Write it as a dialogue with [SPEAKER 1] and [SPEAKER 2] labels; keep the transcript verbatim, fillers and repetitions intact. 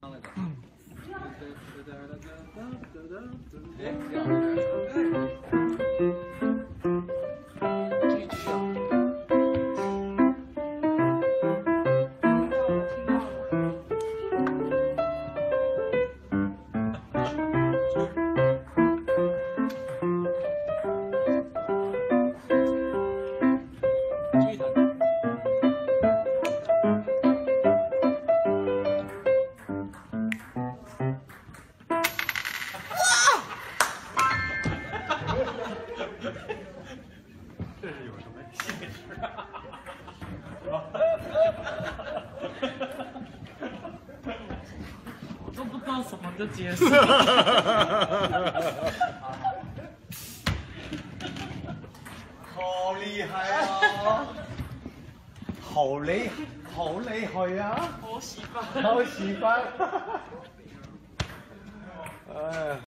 [SPEAKER 1] 这是有什么解释啊？
[SPEAKER 2] 我都不知道什么的解释。
[SPEAKER 1] 好厉害啊！好厉好厲害啊！
[SPEAKER 2] 好喜歡，
[SPEAKER 1] 好喜歡。哎。